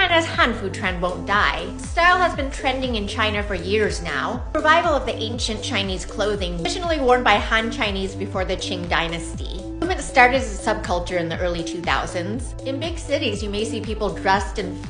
China's Hanfu trend won't die. Style has been trending in China for years now. Revival of the ancient Chinese clothing, traditionally worn by Han Chinese before the Qing dynasty. The movement started as a subculture in the early 2000s. In big cities, you may see people dressed in